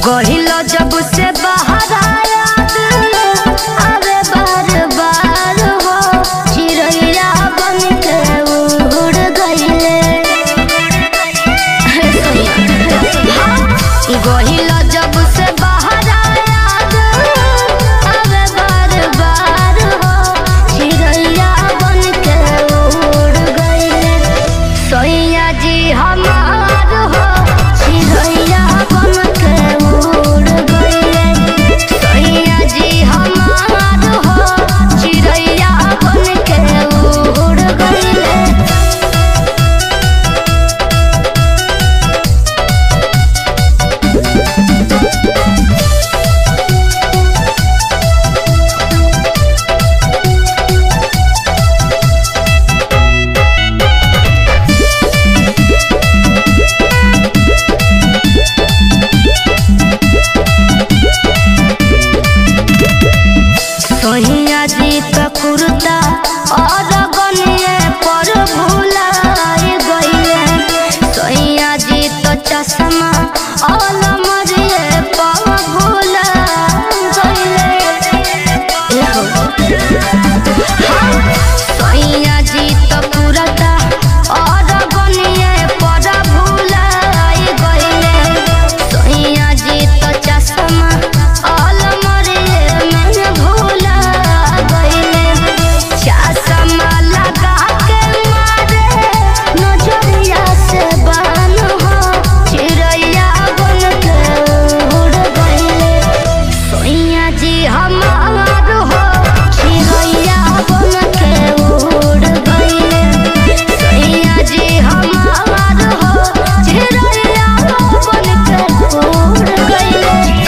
गहिलो जब से बाहर आया अरे बार बार हो चिड़ैया बन के उड़ गइले। गहिलो जब से बाहर आया अरे बार बार हो चिड़ैया बन के उड़ गइले। सैया जी हमार हो चिड़ैया बन के उड़ गइले। सैया जी हमार हो चिड़ैया बन के उड़ गइले। सैया जी तो कुर्ता और गनिए पर भुलाए गइले। सैया जी तो चश्मा और मरिए पर भुला गइले। सैया जी तो कुर्ता और गनिए पर भुलाए गइले। सैया जी तो चश्मा और मरिए में भुला गइले। चश्मा लगा के मारे नजरिया से बान हो चिड़ैया बन के उड़ गइले। सैया जी हमार हो चिड़ैया बन के उड़ गइले। सैया जी हमार हो चिड़ैया बन के उड़ गइले।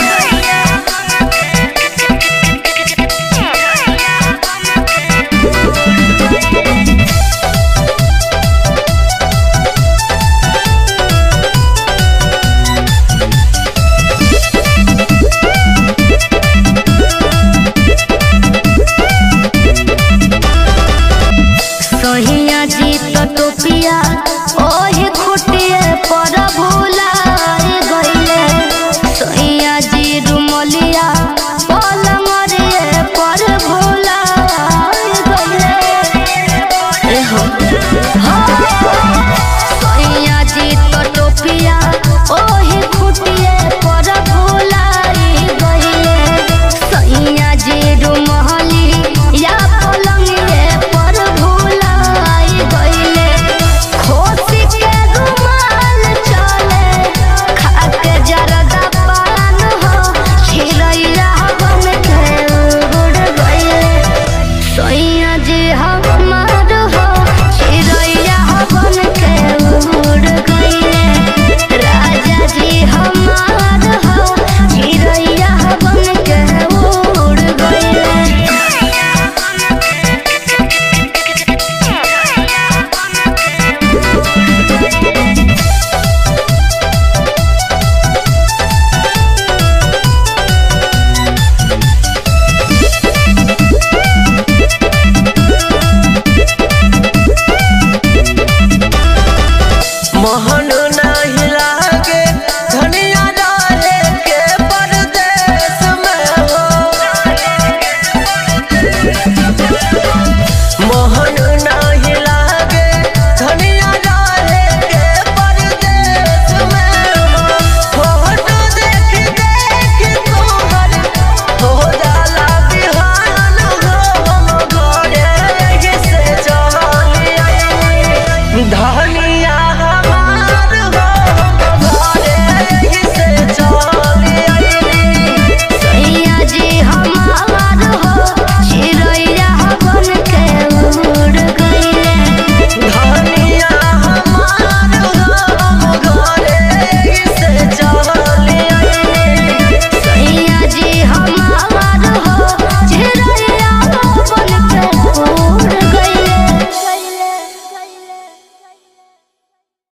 सैया जी तो टोपिया ओही खुटिए पर भुलाए गइले। सैया जी रुमलिया पलंगरिए पर भुलाए गइले। सैया जी तो टोपिया ओही खुटिए पर भुलाए गइले। सैया जी रुमलिया पलंगरिए पर भुलाए गइले। खोसी के रुमाल चले खा के जरदा पान हो चिड़ैया बन के उड़ गइले। सैया जी हमार हो चिड़ैया बन के उड़ गइले। राजा जी हमार हो चिड़ैया बन के उड़ गइले। मोहन नहीं लागे धनिया डाले के परदेश में हो। मोहन नहीं लागे धनिया डाले के परदेश में हो। फोटो देख देख तोहर हो जाला बिहान हो। हम घरे से चली आई धनिया